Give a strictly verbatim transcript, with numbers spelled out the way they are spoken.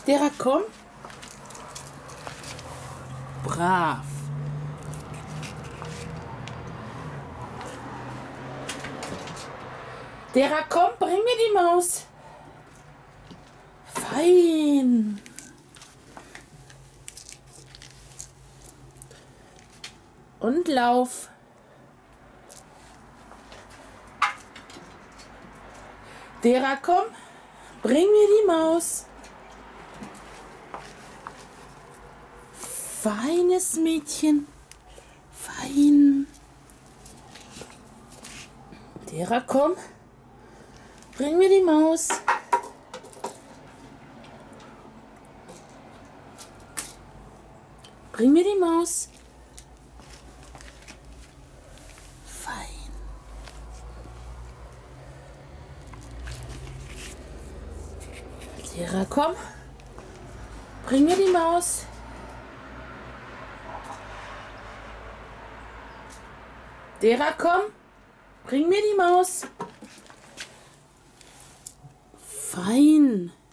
Dera, komm. Brav. Dera, komm, bring mir die Maus. Fein. Und lauf. Dera, komm, bring mir die Maus. Feines Mädchen. Fein. Dera, komm, bring mir die Maus. Bring mir die Maus. Fein. Dera, komm, bring mir die Maus. Dera, komm, bring mir die Maus. Fein.